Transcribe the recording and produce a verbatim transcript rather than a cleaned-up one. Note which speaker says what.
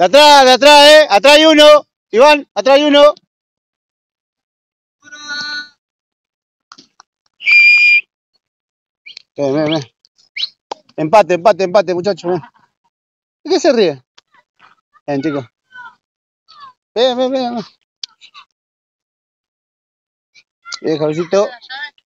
Speaker 1: De atrás, de atrás, eh. Atrás hay uno. Iván, atrás hay uno. Ven, ven, ven. Empate, empate, empate, muchachos. Ven. ¿De qué se ríe? Ven, chicos. Ven, ven, ven. Ven, Javiercito.